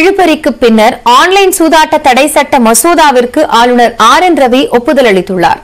இழுபறிக்கு பின்னர் ஆன்லைன் சூதாட்ட தடை சட்ட மசோதாவிற்கு ஆளுநர் ரவி ஒப்புதல் அளித்துள்ளார்.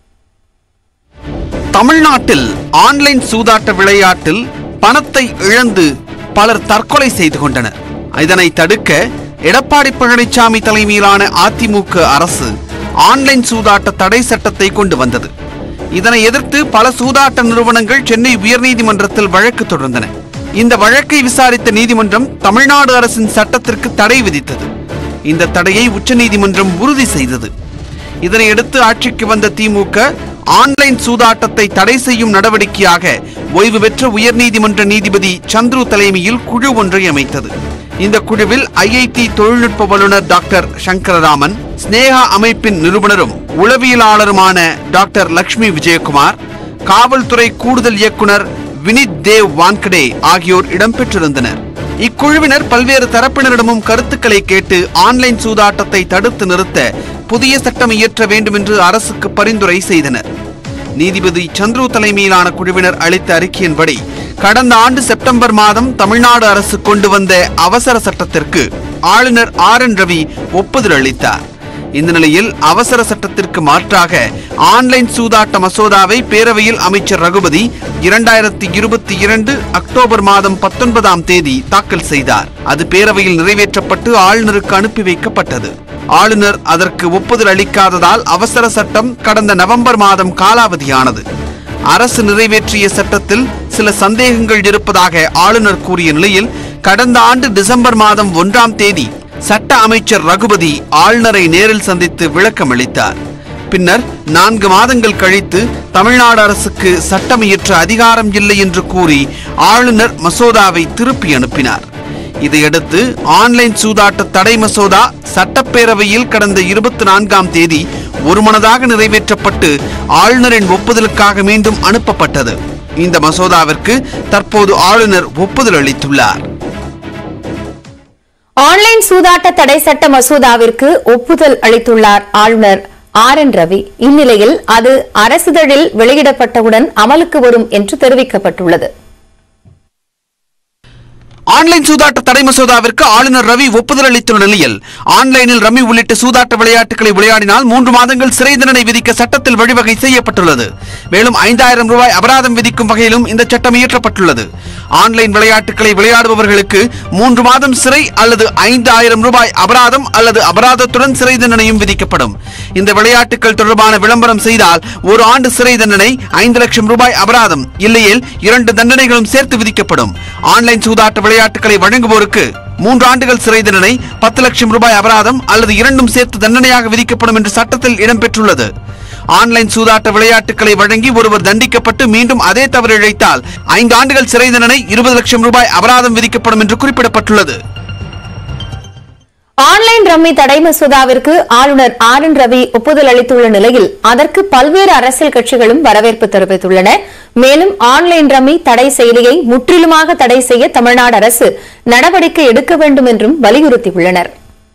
தமிழ்நாட்டில் ஆன்லைன் சூதாட்ட விளையாட்டில் பணத்தை இழந்து பலர் தற்கொலை செய்து கொண்டனர். இதனை தடுக்க எடப்பாடி பழனிசாமி தலைமையிலான அதிமுக அரசு ஆன்லைன் சூதாட்ட தடை சட்டத்தை கொண்டு வந்தது. இதனை எதிர்த்து பல சூதாட்ட நிறுவனங்கள் சென்னை உயர்நீதிமன்றத்தில் வழக்கு தொடர்ந்தன. இந்த வழக்கை விசாரித்த நீதிமன்றம் தமிழ்நாடு அரசின் சட்டத்திற்கு தடை விதித்தது. இந்த தடையை உச்சநீதிமன்றம் உறுதி செய்தது. இதனையடுத்து ஆட்சிக்கு வந்த திமுக ஆன்லைன் சூதாட்டத்தை தடை செய்யும் நடவடிக்கையாக ஓய்வு பெற்ற உயர்நீதிமன்ற நீதிபதி சந்துரு தலைமையில் குழு ஒன்றை அமைத்தது. இந்த குழுவில் ஐஐடி தொழில்நுட்ப வல்லுநர் டாக்டர் சங்கரராமன், ஸ்னேகா அமைப்பின் நிறுவனரும் உளவியலாளருமான டாக்டர் லட்சுமி விஜயகுமார், காவல்துறை கூடுதல் இயக்குனர் வினித் தேவ் வான்கடே ஆகியோர் இடம்பெற்றிருந்தனர். இக்குழுவினர் பல்வேறு தரப்பினரிடமும் கருத்துக்களை கேட்டு ஆன்லைன் சூதாட்டத்தை தடுத்து நிறுத்த புதிய சட்டம் இயற்ற வேண்டும் என்று அரசுக்கு பரிந்துரை செய்தனர். நீதிபதி சந்துரு தலைமையிலான குழுவினர் அளித்த அறிக்கையின்படி கடந்த ஆண்டு செப்டம்பர் மாதம் தமிழ்நாடு அரசு கொண்டு வந்த அவசர சட்டத்திற்கு ஆளுநர் ரவி ஒப்புதல் அளித்தார். இந்த நிலையில் அவசர சட்டத்திற்கு மாற்றாக ஆன்லைன் சூதாட்ட மசோதாவை பேரவையில் அமைச்சர் ரகுபதி 2022 அக்டோபர் மாதம் 19ஆம் தேதி தாக்கல் செய்தார். அது பேரவையில் நிறைவேற்றப்பட்டு ஆளுநருக்கு அனுப்பி வைக்கப்பட்டது. ஆளுநர் அதற்கு ஒப்புதல் அளிக்காததால் அவசர சட்டம் கடந்த நவம்பர் மாதம் காலாவதியானது. அரசு நிறைவேற்றிய சட்டத்தில் சில சந்தேகங்கள் இருப்பதாக ஆளுநர் கூறிய நிலையில் கடந்த ஆண்டு டிசம்பர் மாதம் 1ஆம் தேதி சட்ட அமைச்சர் ரகுபதி ஆளுநரை நேரில் சந்தித்து விளக்கம் அளித்தார். பின்னர் 4 மாதங்கள் கழித்து தமிழ்நாடு அரசுக்கு சட்டம் இயற்ற அதிகாரம் இல்லை என்று கூறி ஆளுநர் மசோதாவை திருப்பி அனுப்பினார். இதையடுத்து ஆன்லைன் சூதாட்ட தடை மசோதா சட்டப்பேரவையில் கடந்த 24ஆம் தேதி ஒருமனதாக நிறைவேற்றப்பட்டு ஆளுநரின் ஒப்புதலுக்காக மீண்டும் அனுப்பப்பட்டது. இந்த மசோதாவிற்கு தற்போது ஆளுநர் ஒப்புதல் அளித்துள்ளார். ஆன்லைன் சூதாட்ட தடை சட்ட மசோதாவிற்கு ஒப்புதல் அளித்துள்ளார் ஆளுநர் ரவி. இந்நிலையில் அது அரசிதழில் வெளியிடப்பட்டவுடன் அமலுக்கு வரும் என்று தெரிவிக்கப்பட்டுள்ளது. ஆன்லைன் சூதாட்ட தடை மசோதாவிற்கு ஆளுநர் ரவி ஒப்புதல் அளித்துள்ள நிலையில் ஆன்லைனில் ரம்மி உள்ளிட்ட சூதாட்ட விளையாட்டுகளை விளையாடினால் 3 மாதங்கள் சிறை தண்டனை விதிக்க சட்டத்தில் வழிவகை செய்யப்பட்டுள்ளது. மேலும் 5000 ரூபாய் அபராதம் விதிக்கும் வகையிலும் இந்த சட்டம் இயற்றப்பட்டுள்ளது. ஆன்லைன் விளையாட்டுகளை விளையாடுபவர்களுக்கு 3 மாதம் சிறை அல்லது 5000 ரூபாய் அபராதம் அல்லது அபராதத்துடன் சிறை தண்டனையும் விதிக்கப்படும். இந்த விளையாட்டுகள் தொடர்பான விளம்பரம் செய்தால் 1 ஆண்டு சிறை தண்டனை, 5 லட்சம் ரூபாய் அபராதம், இல்லையேல் 2 தண்டனைகளும் சேர்த்து விதிக்கப்படும். ஆன்லைன் சூதாட்ட விளையாட்டுகளை வழங்குவோருக்கு 3 ஆண்டுகள் சிறை தண்டனை, 10 லட்சம் ரூபாய் அபராதம் அல்லது இரண்டும் சேர்த்து தண்டனையாக விதிக்கப்படும் என்று சட்டத்தில் இடம்பெற்றுள்ளது. ஆன்லைன் சூதாட்ட விளையாட்டுகளை வழங்கி ஒருவர் தண்டிக்கப்பட்டு மீண்டும் அதே தவறு இழைத்தால் 5 ஆண்டுகள் சிறை தண்டனை, 20 லட்சம் ரூபாய் அபராதம் விதிக்கப்படும் என்று குறிப்பிடப்பட்டுள்ளது. ஆன்லைன் ரம்மி தடை மசோதாவிற்கு ஆளுநர் ரவி ஒப்புதல் அளித்துள்ள நிலையில் அதற்கு பல்வேறு அரசியல் கட்சிகளும் வரவேற்பு தெரிவித்துள்ளன. மேலும் ஆன்லைன் ரம்மி தடை செயலியை முற்றிலுமாக தடை செய்ய தமிழ்நாடு அரசு நடவடிக்கை எடுக்க வேண்டும் என்றும் வலியுறுத்தியுள்ளனர்.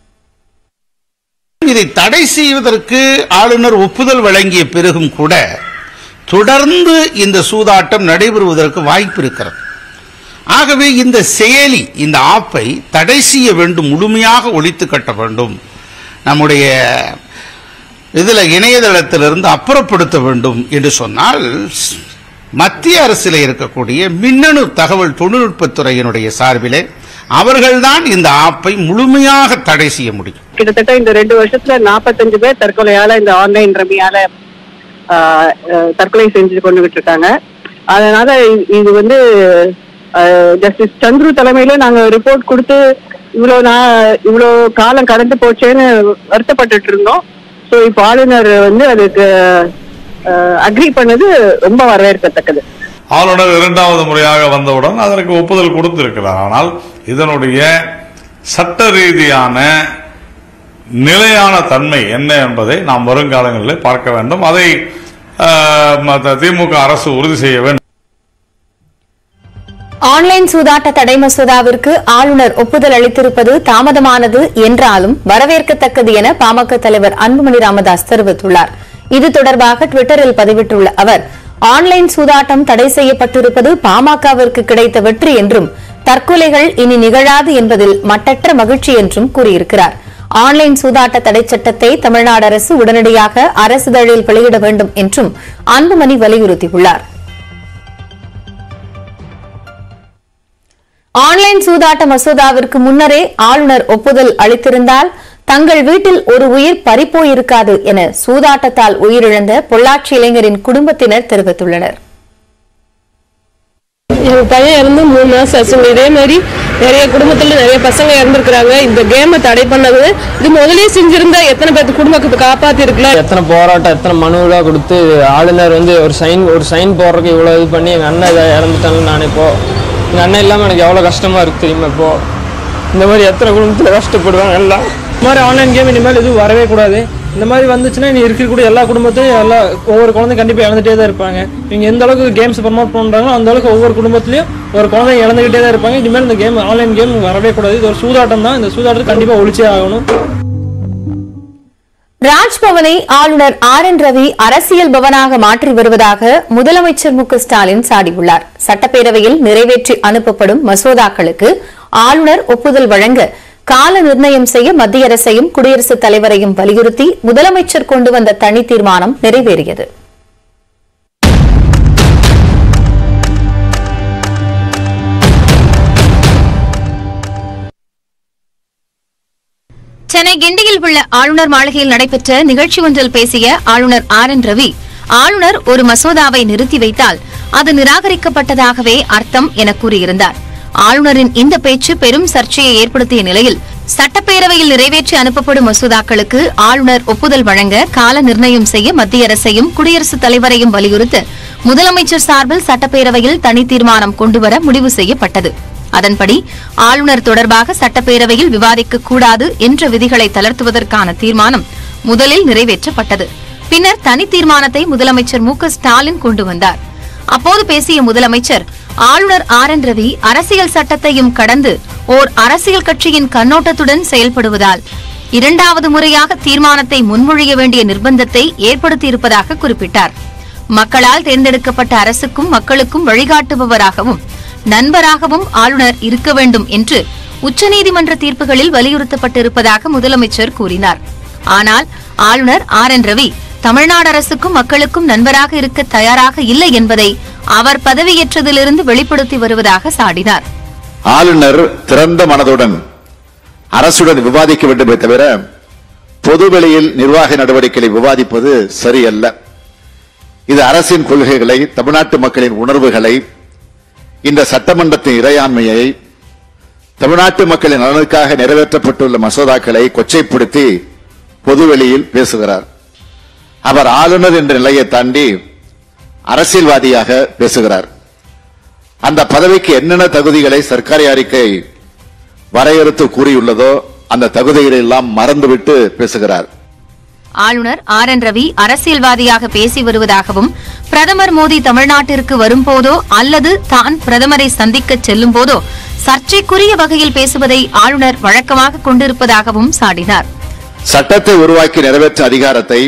இதை தடை செய்வதற்கு ஆளுநர் ஒப்புதல் வழங்கிய பிறகும் கூட தொடர்ந்து இந்த சூதாட்டம் நடைபெறுவதற்கு வாய்ப்பு இருக்கிறது. ஆகவே இந்த செயலி, இந்த ஆப்பை தடை செய்ய வேண்டும், முழுமையாக ஒழித்து கட்ட வேண்டும், நம்முடைய இணையதளத்திலிருந்து அப்புறப்படுத்த வேண்டும் என்று சொன்னால் மத்திய அரசில் இருக்கக்கூடிய மின்னணு தகவல் தொழில்நுட்பத்துறையினுடைய சார்பிலே அவர்கள்தான் இந்த ஆப்பை முழுமையாக தடை செய்ய முடியும். கிட்டத்தட்ட இந்த 2 வருஷத்துல 45 பேர் தற்கொலையால இந்த ஆன்லைன் ரம்மியால தற்கொலை செஞ்சு கொண்டுகிட்டு இருக்காங்க. அதனால இது ஜஸ்டிஸ் சந்துரு தலைமையில நாங்க ரிப்போர்ட் கொடுத்து இவ்வளவு காலம் கடந்து போச்சேன்னு வருத்தப்பட்டு இருந்தோம். ஸோ இப்போ ஆளுநர் அதுக்கு அக்ரி பண்ணது ரொம்ப வரவேற்கத்தக்கது. ஆளுநர் 2வது முறையாக வந்தவுடன் அதற்கு ஒப்புதல் கொடுத்திருக்கிறார். ஆனால் இதனுடைய சட்ட ரீதியான நிலையான தன்மை என்ன என்பதை நாம் வருங்காலங்களில் பார்க்க வேண்டும். அதை திமுக அரசு உறுதி செய்ய வேண்டும். ஆன்லைன் சூதாட்ட தடை மசோதாவிற்கு ஆளுநர் ஒப்புதல் அளித்திருப்பது தாமதமானது என்றாலும் வரவேற்கத்தக்கது என பாமக தலைவர் அன்புமணி ராமதாஸ் தெரிவித்துள்ளார். இது தொடர்பாக டுவிட்டரில் பதிவிட்டுள்ள அவர், ஆன்லைன் சூதாட்டம் தடை செய்யப்பட்டிருப்பது பாமகவிற்கு கிடைத்த வெற்றி என்றும் தற்கொலைகள் இனி நிகழாது என்பதில் மட்டற்ற மகிழ்ச்சி என்றும் கூறியிருக்கிறார். ஆன்லைன் சூதாட்ட தடை சட்டத்தை தமிழ்நாடு அரசு உடனடியாக அரசிதழில் வெளியிட வேண்டும் என்றும் அன்புமணி வலியுறுத்தியுள்ளார். ஆன்லைன் சூதாட்ட மசோதாவிற்கு முன்னரே ஆளுநர் ஒப்புதல் அளித்திருந்தால் தங்கள் வீட்டில் ஒரு உயிர் பறிப்போயிருக்காது என சூதாட்டத்தால் உயிரிழந்த பொள்ளாச்சி இளைஞரின் குடும்பத்தினர் தெரிவித்துள்ளனர். என் பையன் இறந்து 3 மாசம் ஆச்சு. இதே மாதிரி நிறைய குடும்பத்துல நிறைய பசங்க இறந்துருக்காங்க. இந்த கேமை தடை பண்ணது இது முதலே செஞ்சிருந்தா எத்தனை பேருக்கு குடும்பத்தை காப்பாத்தி இருக்கல. எத்தனை போராட்டம் எத்தனை மனுவெல்லாம் கொடுத்து ஆளுநர் ஒரு சைன் போடுறதுக்கு இவ்வளவு இது பண்ணி எங்க அண்ணன் இதை இறந்துட்டாங்க. நான் இப்போ எங்க அண்ணன் இல்லாம எனக்கு எவ்வளவு கஷ்டமா இருக்கு தெரியுமா. இப்போ இந்த மாதிரி எத்தனை குடும்பத்துல கஷ்டப்படுவாங்க எல்லாம். இந்த மாதிரி ஆன்லைன் கேம் இனிமேல் எதுவும் வரவே கூடாது. இந்த மாதிரி வந்துச்சுன்னா நீ இருக்கக்கூடிய எல்லா குடும்பத்தையும் ஒவ்வொரு குழந்தையும் கண்டிப்பாக இழந்துட்டே தான் இருப்பாங்க. இவங்க எந்த அளவுக்கு கேம்ஸ் ப்ரமோட் பண்ணுறாங்களோ அந்த அளவுக்கு ஒவ்வொரு குடும்பத்திலையும் ஒரு குழந்தை இழந்துகிட்டே தான் இருப்பாங்க. இனிமேல் இந்த கேம் ஆன்லைன் கேம் வரவே கூடாது. இது ஒரு சூதாட்டம் தான். இந்த சூதாட்டத்தை கண்டிப்பாக ஒழிச்சே ஆகணும். ராஜ்பவனை ஆளுநர் RN ரவி அரசியல் பவனாக மாற்றி வருவதாக முதலமைச்சர் மு.க.ஸ்டாலின் சாடியுள்ளார். சட்டப்பேரவையில் நிறைவேற்றி அனுப்பப்படும் மசோதாக்களுக்கு ஆளுநர் ஒப்புதல் வழங்க கால நிர்ணயம் செய்ய மத்திய அரசையும் குடியரசுத் தலைவரையும் வலியுறுத்தி முதலமைச்சர் கொண்டு வந்த தனி தீர்மானம் நிறைவேறியது. சென்னை கிண்டியில் உள்ள ஆளுநர் மாளிகையில் நடைபெற்ற நிகழ்ச்சி ஒன்றில் பேசிய ஆளுநர் RN ரவி, ஆளுநர் ஒரு மசோதாவை நிறுத்தி வைத்தால் அது நிராகரிக்கப்பட்டதாகவே அர்த்தம் என கூறியிருந்தார். ஆளுநரின் இந்த பேச்சு பெரும் சர்ச்சையை ஏற்படுத்திய நிலையில் சட்டப்பேரவையில் நிறைவேற்றி அனுப்பப்படும் மசோதாக்களுக்கு ஆளுநர் ஒப்புதல் வழங்க கால நிர்ணயம் செய்ய மத்திய அரசையும் குடியரசுத் தலைவரையும் வலியுறுத்த முதலமைச்சர் சார்பில் சட்டப்பேரவையில் தனி தீர்மானம் கொண்டுவர முடிவு செய்யப்பட்டது. அதன்படி ஆளுநர் தொடர்பாக சட்டப்பேரவையில் விவாதிக்கக்கூடாது என்ற விதிகளை தளர்த்துவதற்கான தீர்மானம் முதலில் நிறைவேற்றப்பட்டது. பின்னர் தனி தீர்மானத்தை முதலமைச்சர் மு.க.ஸ்டாலின் கொண்டு வந்தார். அப்போது பேசிய முதலமைச்சர், ஆளுநர் RN ரவி அரசியல் சட்டத்தையும் கடந்து ஓர் அரசியல் கட்சியின் கண்ணோட்டத்துடன் செயல்படுவதால் இரண்டாவது முறையாக தீர்மானத்தை முன்மொழிய வேண்டிய நிர்பந்தத்தை ஏற்படுத்தியிருப்பதாக குறிப்பிட்டார். மக்களால் தேர்ந்தெடுக்கப்பட்ட அரசுக்கும் மக்களுக்கும் வழிகாட்டுபவராகவும் நண்பராகவும் ஆளுநர் இருக்க வேண்டும் என்று உச்சநீதிமன்ற தீர்ப்புகளில் வலியுறுத்தப்பட்டிருப்பதாக முதலமைச்சர் கூறினார். ஆனால் ஆளுநர் RN ரவி தமிழ்நாடு அரசுக்கும் மக்களுக்கும் நண்பராக இருக்க தயாராக இல்லை என்பதை அவர் பதவியேற்றதிலிருந்து வெளிப்படுத்தி வருவதாக சாடினார். ஆளுநர் திறந்த மனதுடன் அரசுடன் விவாதிக்க வேண்டுமே தவிர பொதுவெளியில் நிர்வாக நடவடிக்கைகளை விவாதிப்பது சரியல்ல. இது அரசின் கொள்கைகளை, தமிழ்நாட்டு மக்களின் உணர்வுகளை, இந்த சட்டமன்றத்தின் இறையாண்மையை, தமிழ்நாட்டு மக்களின் நலனுக்காக நிறைவேற்றப்பட்டுள்ள மசோதாக்களை கொச்சைப்படுத்தி பொதுவெளியில் பேசுகிறார். அவர் ஆளுநர் என்ற நிலையை தாண்டி அரசியல்வாதியாக பேசுகிறார். அந்த பதவிக்கு என்னென்ன தகுதிகளை சர்க்காரி அறிக்கை வரையறுத்து கூறியுள்ளதோ அந்த தகுதிகளை எல்லாம் மறந்துவிட்டு பேசுகிறார். ஆளுநர் RN ரவி அரசியல்வாதியாக பேசி வருவதாகவும் பிரதமர் மோடி தமிழ்நாட்டிற்கு வரும்போதோ அல்லது தான் பிரதமரை சந்திக்க செல்லும் போதோ சர்ச்சைக்குரிய வகையில் பேசுவதை ஆளுநர் வழக்கமாக கொண்டிருப்பதாகவும் சாடினார். சட்டத்தை உருவாக்கி நிறைவேற்ற அதிகாரத்தை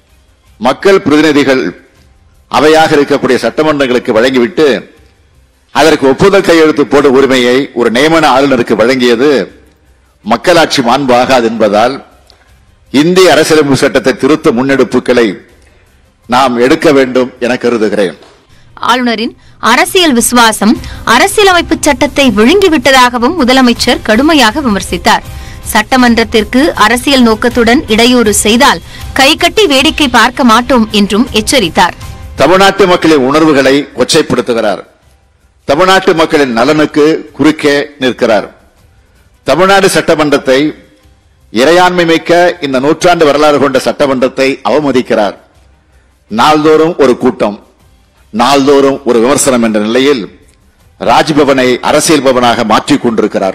மக்கள் பிரதிநிதிகள் அவையாக இருக்கக்கூடிய சட்டமன்றங்களுக்கு வழங்கிவிட்டு அதற்கு ஒப்புதல் கையெழுத்து போடும் உரிமையை ஒரு நியமன ஆளுநருக்கு வழங்கியது மக்களாட்சி மாண்பு ஆகாது என்பதால் இந்திய அரசியலமைப்பு சட்டத்தை திருத்த முன்னெடுப்புகளை நாம் எடுக்க வேண்டும் என கருதுகிறேன். ஆளுநரின் அரசியல் விசுவாசம் அரசியலமைப்பு சட்டத்தை விழுங்கிவிட்டதாகவும் முதலமைச்சர் கடுமையாக விமர்சித்தார். சட்டமன்றத்திற்கு அரசியல் நோக்கத்துடன் இடையூறு செய்தால் கைகட்டி வேடிக்கை பார்க்க மாட்டோம் என்றும் எச்சரித்தார். தமிழ்நாட்டு மக்களின் உணர்வுகளை கொச்சைப்படுத்துகிறார். தமிழ்நாட்டு மக்களின் நலனுக்கு குறுக்கே நிற்கிறார். தமிழ்நாடு சட்டமன்றத்தை, இறையாண்மை மிக்க இந்த நூற்றாண்டு வரலாறு கொண்ட சட்டமன்றத்தை அவமதிக்கிறார். நாள்தோறும் ஒரு கூட்டம், நாள்தோறும் ஒரு விமர்சனம் என்ற நிலையில் ராஜ்பவனை அரசியல் பவனாக மாற்றிக் கொண்டிருக்கிறார்.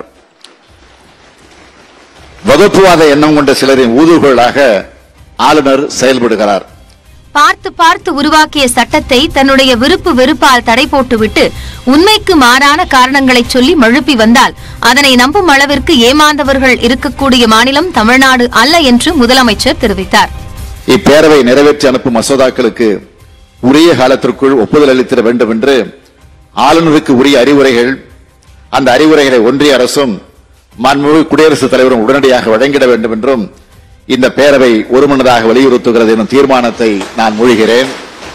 வகுப்புவாத எண்ணம் கொண்ட சிலரின் ஊதுகோலாக ஆளுநர் செயல்படுகிறார். பார்த்து பார்த்து உருவாக்கிய சட்டத்தை தன்னுடைய விருப்பு வெறுப்பால் தடை போட்டுவிட்டு உண்மைக்கு மாறான காரணங்களை சொல்லி மழுப்பி வந்தால் அதனை நம்பும் அளவிற்கு ஏமாந்தவர்கள் இருக்கக்கூடிய மாநிலம் தமிழ்நாடு அல்ல என்று முதலமைச்சர் தெரிவித்தார். இப்பேரவை நிறைவேற்றி அனுப்பும் மசோதாக்களுக்கு உரிய காலத்திற்குள் ஒப்புதல் அளித்திட வேண்டும் என்று ஆளுநருக்கு உரிய அறிவுரைகள் அந்த அறிவுரைகளை ஒன்றிய அரசும் மாண்புமிகு குடியரசுத் தலைவரும் உடனடியாக வழங்கிட வேண்டும் என்றும் இந்த பேரவை ஒருமனதாக வலியுறுத்துகிறது எனும் தீர்மானத்தை நான் மொழிகிறேன்.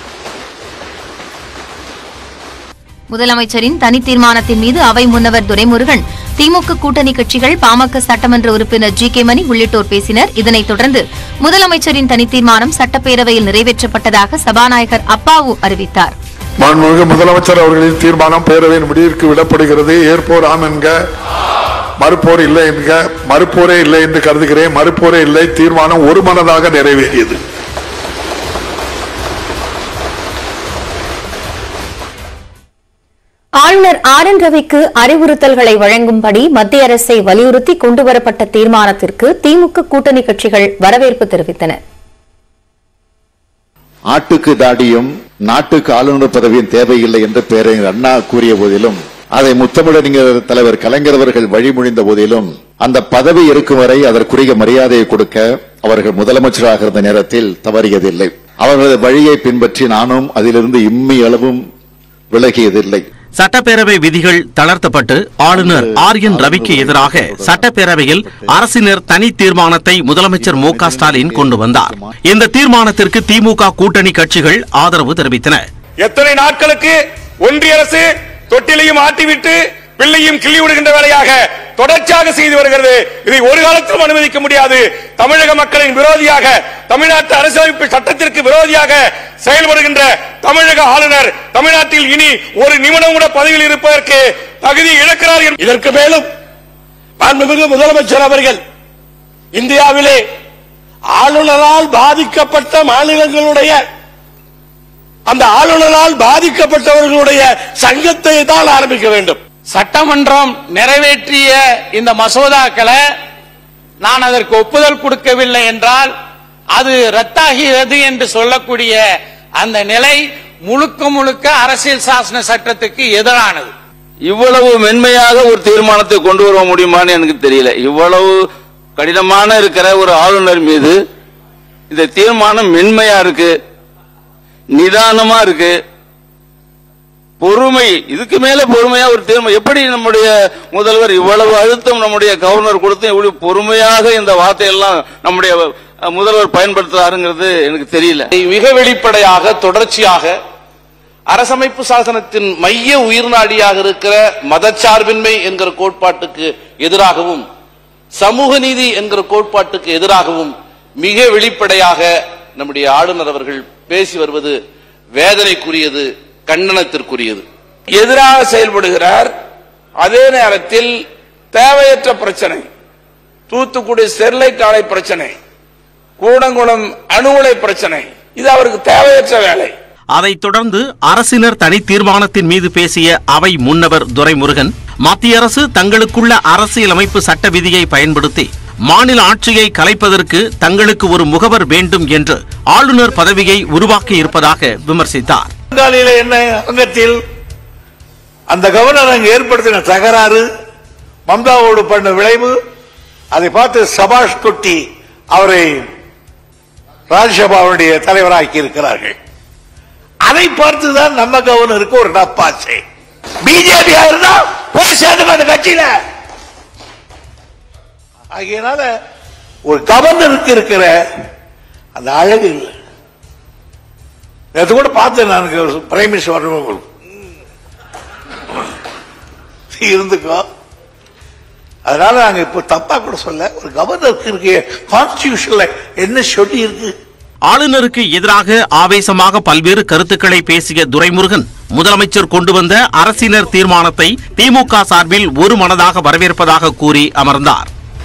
முதலமைச்சரின் தனி தீர்மானத்தின் மீது அவை முன்னவர் துரைமுருகன், திமுக கூட்டணி கட்சிகள், பாமக சட்டமன்ற உறுப்பினர் ஜி.கே. மணி உள்ளிட்டோர் பேசினர். இதனைத் தொடர்ந்து முதலமைச்சரின் தனி தீர்மானம் சட்டப்பேரவையில் நிறைவேற்றப்பட்டதாக சபாநாயகர் அப்பாவு அறிவித்தார். மாண்புமிகு முதலமைச்சர் அவர்களின் தீர்மானம் பேரவையின் முடிவிற்கு விடப்படுகிறது. ஏற்போர் ஆம் என்க, மறுப்போர் இல்லை என்க. மறுப்போரே இல்லை என்று கருதுகிறேன். மறுப்போரே இல்லை. தீர்மானம் ஒருமனதாக நிறைவேறியது. ஆளுநர் ரவிக்கு அறிவுறுத்தல்களை வழங்கும்படி மத்திய அரசை வலியுறுத்தி கொண்டுவரப்பட்ட தீர்மானத்திற்கு திமுக கூட்டணி கட்சிகள் வரவேற்பு தெரிவித்தன. ஆட்டுக்கு தாடியும் நாட்டுக்கு ஆளுநர் பதவியும் தேவையில்லை என்று பேரறிஞர் அண்ணா கூறிய போதிலும், அதை முத்தமிழறிஞர் தலைவர் கலைஞர் அவர்கள் வழிமொழிந்த போதிலும், அந்த பதவி இருக்கும் வரை அதற்குரிய மரியாதையை கொடுக்க அவர்கள் முதலமைச்சராக இருந்த நேரத்தில் தவறியதில்லை. அவர்களது வழியை பின்பற்றி நானும் அதிலிருந்து இம்மி அளவும் விலகியதில்லை. சட்டப்பேரவை விதிகள் தளர்த்தப்பட்டு ஆளுநர் ரவிக்கு எதிராக சட்டப்பேரவையில் அரசினர் தனி தீர்மானத்தை முதலமைச்சர் மு.க. ஸ்டாலின் கொண்டு வந்தார். இந்த தீர்மானத்திற்கு திமுக கூட்டணி கட்சிகள் ஆதரவு தெரிவித்தன. எத்தனை நாட்களுக்கு ஒன்றிய அரசு தொட்டிலையும் ஆட்டிவிட்டு பிள்ளையும் கிள்ளி விடுகின்ற வேலையாக தொடர்ச்சியாக செய்து வருகிறது. இதை ஒரு காலத்திலும் அனுமதிக்க முடியாது. தமிழக மக்களின் விரோதியாக, தமிழ்நாட்டு அரசியலமைப்பு சட்டத்திற்கு விரோதியாக செயல்படுகின்ற தமிழக ஆளுநர் தமிழ்நாட்டில் இனி ஒரு நிமிடம் கூட பதவியில் இருப்பதற்கு தகுதி இழக்கிறார். இதற்கு மேலும் மாண்புமிகு முதலமைச்சர் அவர்கள் இந்தியாவிலே ஆளுநரால் பாதிக்கப்பட்ட மாநிலங்களுடைய அந்த ஆளுநரால் பாதிக்கப்பட்டவர்களுடைய சங்கத்தை தான் ஆரம்பிக்க வேண்டும். சட்டமன்றம் நிறைவேற்றிய இந்த மசோதாக்களை நான் அதற்கு ஒப்புதல் கொடுக்கவில்லை என்றால் அது ரத்தாகிறது என்று சொல்லக்கூடிய அந்த நிலை முழுக்க முழுக்க அரசியல் சாசன சட்டத்துக்கு எதிரானது. இவ்வளவு மென்மையாக ஒரு தீர்மானத்தை கொண்டு வர முடியுமான்னு எனக்கு தெரியல. இவ்வளவு கடினமான இருக்கிற ஒரு ஆளுநர் மீது இந்த தீர்மானம் மென்மையா இருக்கு, நிதானமா இருக்கு, பொறுமை, இதுக்கு மேல பொறுமையா ஒரு தீர்மானம். எப்படி நம்முடைய முதல்வர் இவ்வளவு அழுத்தம் நம்முடைய கவர்னர் கொடுத்து இவ்வளவு பொறுமையாக இந்த வார்த்தையெல்லாம் நம்முடைய முதல்வர் பயன்படுத்துறாருங்கிறது எனக்கு தெரியல. மிக வெளிப்படையாக தொடர்ச்சியாக அரசமைப்பு சாசனத்தின் மைய உயிர்நாடியாக இருக்கிற மதச்சார்பின்மை என்கிற கோட்பாட்டுக்கு எதிராகவும் சமூக நீதி என்கிற கோட்பாட்டுக்கு எதிராகவும் மிக வெளிப்படையாக நம்முடைய ஆளுநர் அவர்கள் பேசி வருவது வேதனைக்குரியது, கண்டனத்திற்குரியது. எதிராக செயல்படுகிறார். அதே நேரத்தில் தேவையற்ற பிரச்சனை, தூத்துக்குடி ஸ்டெர்லைட் ஆலை பிரச்சனை, கூடங்குளம் அணு உலை பிரச்சனை, இது அவருக்கு தேவையற்ற வேலை. அதைத் தொடர்ந்து அரசினர் தனி தீர்மானத்தின் மீது பேசிய அவை முன்னவர் துரைமுருகன், மத்திய அரசு தங்களுக்குள்ள அரசியலமைப்பு சட்ட விதியை பயன்படுத்தி மாநில ஆட்சியை கலைப்பதற்கு தங்களுக்கு ஒரு முகவர் வேண்டும் என்று ஆளுநர் பதவியை உருவாக்கி இருப்பதாக விமர்சித்தார். என்ன அங்கத்தில் அந்த கவர்னர் அங்கு ஏற்படுத்தின தகராறு, மம்தாவோடு பண்ண விளைவு, அதை பார்த்து சபாஷ் கொட்டி அவரை ராஜ்யசபாவுடைய தலைவராக்கி இருக்கிறார்கள். அதை பார்த்துதான் நம்ம கவர்னருக்கு ஒரு நப்பாசை. பிஜேபி இருந்தா போய் சேர்ந்து அந்த கட்சியில. ஆகையினால ஒரு கவர்னருக்கு இருக்கிற அந்த அழகு இல்லை. நேற்று கூட பார்த்தேன் நான், பிரைம் மினிஸ்டர் இருந்துக்கோ. அதனால நாங்க இப்ப தப்பா கூட சொல்ல, ஒரு கவர்னருக்கு இருக்க கான்ஸ்டிடியூஷன்ல என்ன சொல்லி இருக்கு. ஆளுநருக்கு எதிராக ஆவேசமாக பல்வேறு கருத்துக்களை பேசிய துரைமுருகன், முதலமைச்சர் கொண்டு வந்த அரசினர் தீர்மானத்தை திமுக சார்பில் ஒரு மனதாக வரவேற்பதாக கூறி அமர்ந்தார்.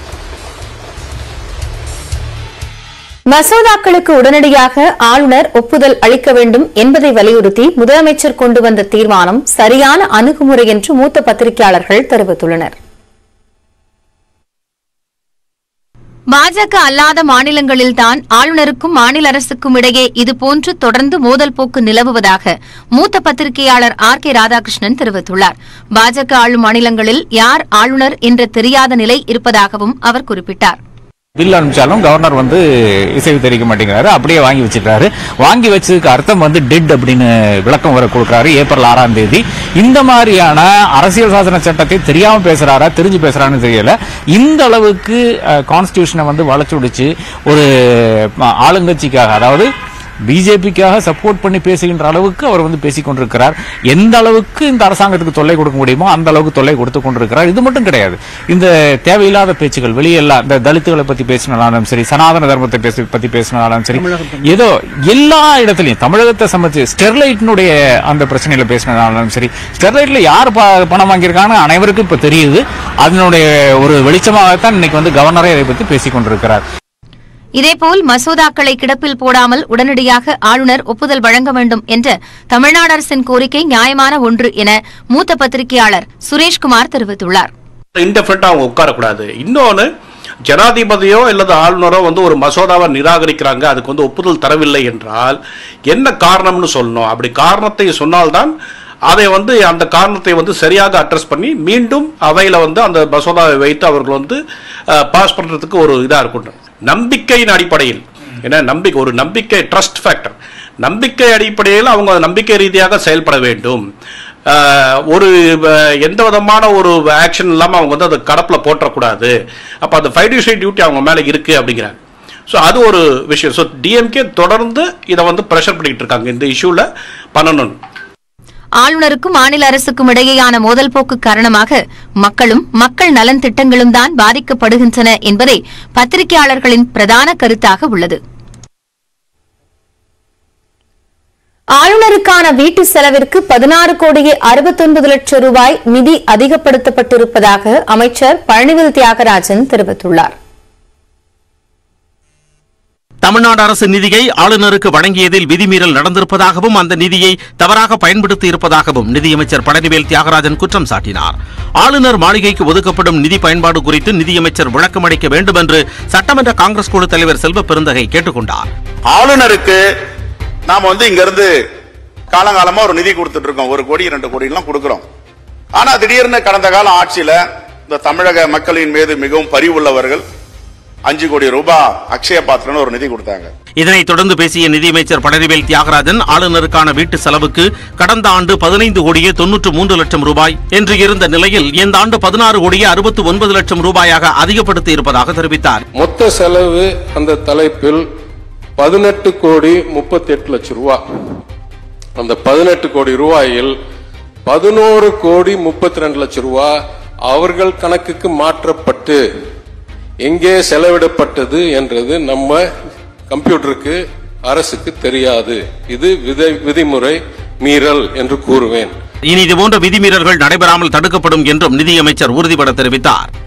மசோதாக்களுக்கு உடனடியாக ஆளுநர் ஒப்புதல் அளிக்க வேண்டும் என்பதை வலியுறுத்தி முதலமைச்சர் கொண்டு வந்த தீர்மானம் சரியான அணுகுமுறை என்று மூத்த பத்திரிகையாளர்கள் தெரிவித்துள்ளனர். பாஜக அல்லாத மாநிலங்களில்தான் ஆளுநருக்கும் மாநில அரசுக்கும் இடையே இதுபோன்று தொடர்ந்து மோதல் போக்கு நிலவுவதாக மூத்த பத்திரிகையாளர் R.K. ராதாகிருஷ்ணன் தெரிவித்துள்ளார். பாஜக ஆளும் மாநிலங்களில் யார் ஆளுநர் என்ற தெரியாத நிலை இருப்பதாகவும் அவர் குறிப்பிட்டார். பில் அனுப்பிச்சாலும் கவர்னர் வந்து இசைவு தெரிவிக்க மாட்டேங்கிறாரு, அப்படியே வாங்கி வச்சிருக்காரு. வாங்கி வச்சதுக்கு அர்த்தம் வந்து டெட் அப்படின்னு விளக்கம் வர கொடுக்குறாரு ஏப்ரல் 6ஆம் தேதி. இந்த மாதிரியான அரசியல் சாசன சட்டத்தை தெரியாம பேசுறாரா தெரிஞ்சு பேசுறான்னு தெரியல. இந்த அளவுக்கு கான்ஸ்டிடியூஷனை வந்து வளைச்சுடிச்சு ஒரு ஆளுங்கட்சிக்காக, அதாவது பிஜேபிக்காக சப்போர்ட் பண்ணி பேசுகின்ற அளவுக்கு அவர் வந்து பேசிக் கொண்டிருக்கிறார். எந்த அளவுக்கு இந்த அரசாங்கத்துக்கு தொல்லை கொடுக்க முடியுமோ அந்த அளவுக்கு தொல்லை கொடுத்து கொண்டிருக்கிறார். இது மட்டும் கிடையாது, இந்த தேவையில்லாத பேச்சுகள் வெளியெல்லாம் இந்த தலித்துகளை பத்தி பேசினாலும் சரி, சனாதன தர்மத்தை பத்தி பேசினாலும் சரி, ஏதோ எல்லா இடத்துலையும் தமிழகத்தை சம்பந்தம் ஸ்டெர்லைட்டினுடைய அந்த பிரச்சனையில பேசினாலும் சரி, ஸ்டெர்லைட்ல யார் பணம் வாங்கியிருக்கான்னு அனைவருக்கும் இப்ப தெரியுது. அதனுடைய ஒரு வெளிச்சமாகத்தான் இன்னைக்கு வந்து கவர்னரே இதை பத்தி பேசிக் கொண்டிருக்கிறார். இதேபோல் மசோதாக்களை கிடப்பில் போடாமல் உடனடியாக ஆளுநர் ஒப்புதல் வழங்க வேண்டும் என்ற தமிழ்நாடு அரசின் கோரிக்கை நியாயமான ஒன்று என மூத்த பத்திரிகையாளர் சுரேஷ்குமார் தெரிவித்துள்ளார். இன்டெஃபினட்டா அவங்க உட்காரக்கூடாது. இன்னொன்னு, ஜனாதிபதியோ அல்லது ஆளுநரோ வந்து ஒரு மசோதாவை நிராகரிக்கிறாங்க, அதுக்கு வந்து ஒப்புதல் தரவில்லை என்றால் என்ன காரணம்னு சொல்லணும். அப்படி காரணத்தை சொன்னால்தான் அதை வந்து அந்த காரணத்தை வந்து சரியாக அட்ரஸ் பண்ணி மீண்டும் அவையில வந்து அந்த மசோதாவை வைத்து அவர்கள் வந்து பாஸ் பண்றதுக்கு ஒரு இதா இருக்கும். நம்பிக்கையின் அடிப்படையில், ஏன்னா ஒரு நம்பிக்கை, ட்ரஸ்ட் ஃபேக்டர், நம்பிக்கை அடிப்படையில் அவங்க நம்பிக்கை ரீதியாக செயல்பட வேண்டும். ஒரு எந்த விதமான ஒரு ஆக்ஷன் இல்லாமல் அவங்க வந்து அதை கடப்பில் போட்டக்கூடாது. அப்போ அந்த ஃபைடியூஷரி டியூட்டி அவங்க மேலே இருக்கு அப்படிங்கிறாங்க. ஸோ அது ஒரு விஷயம். ஸோ டிஎம்கே தொடர்ந்து இதை வந்து ப்ரெஷர் பண்ணிக்கிட்டு இருக்காங்க, இந்த இஷ்யூவில் பண்ணணும். ஆளுநருக்கும் மாநில அரசுக்கும் இடையேயான மோதல் போக்கு காரணமாக மக்களும் மக்கள் நலன் திட்டங்களும் தான் பாதிக்கப்படுகின்றன என்பதே பத்திரிகையாளர்களின் பிரதான கருத்தாக உள்ளது. ஆளுநருக்கான வீட்டு செலவிற்கு 16 கோடியே 69 லட்சம் ரூபாய் நிதி அதிகப்படுத்தப்பட்டிருப்பதாக அமைச்சர் பழனிவேல் தியாகராஜன் தெரிவித்துள்ளார். தமிழ்நாடு அரசு நிதியை ஆளுநருக்கு வழங்கியதில் விதிமீறல் நடந்திருப்பதாகவும் அந்த நிதியை தவறாக பயன்படுத்தி இருப்பதாகவும் நிதியமைச்சர் பழனிவேல் தியாகராஜன் குற்றம் சாட்டினார். ஆளுநர் மாளிகைக்கு ஒதுக்கப்படும் நிதி பயன்பாடு குறித்து நிதியமைச்சர் விளக்கம் அளிக்க வேண்டும் என்று சட்டமன்ற காங்கிரஸ் குழு தலைவர் செல்வ பெருந்தகை கேட்டுக் கொண்டார். ஆளுநருக்கு நாம வந்து இங்க இருந்து காலங்காலமா ஒரு நிதி கொடுத்துட்டு இருக்கோம், 1 கோடி 2 கோடி எல்லாம் கொடுக்கிறோம். ஆனா திடீர்னு கடந்த கால ஆட்சியில இந்த தமிழக மக்களின் மீது மிகவும் பரிவுள்ளவர்கள் 5 கோடி ரூபாய் அக்ஷய பாத்திரன்னு ஒரு நிதி கொடுத்தாங்க. இதனைத் தொடர்ந்து பேசிய நிதியமைச்சர் பழனிவேல் தியாகராஜன் ஆளுநருக்கான வீட்டு செலவுக்கு கடந்த ஆண்டு 15 கோடியே 93 லட்சம் ரூபாய் என்று இருந்த நிலையில் இந்த ஆண்டு 16 கோடியே 69 லட்சம் ரூபாயாக அதிகப்படுத்தி இருப்பதாக தெரிவித்தார். மொத்த செலவு அந்த தலைப்பில் 18 கோடி 38 லட்சம் ரூபாய். அந்த 18 கோடி ரூபாயில் 11 கோடி 32 லட்சம் ரூபாய் அவர்கள் கணக்குக்கு மாற்றப்பட்டு எங்கே செலவிடப்பட்டது என்றது நம்ம கம்ப்யூட்டருக்கு அரசுக்கு தெரியாது. இது விதிமுறை மீறல் என்று கூறுவேன். இனி இதுபோன்ற விதிமீறல்கள் நடைபெறாமல் தடுக்கப்படும் என்றும் நிதியமைச்சர் உறுதிபட தெரிவித்தார்.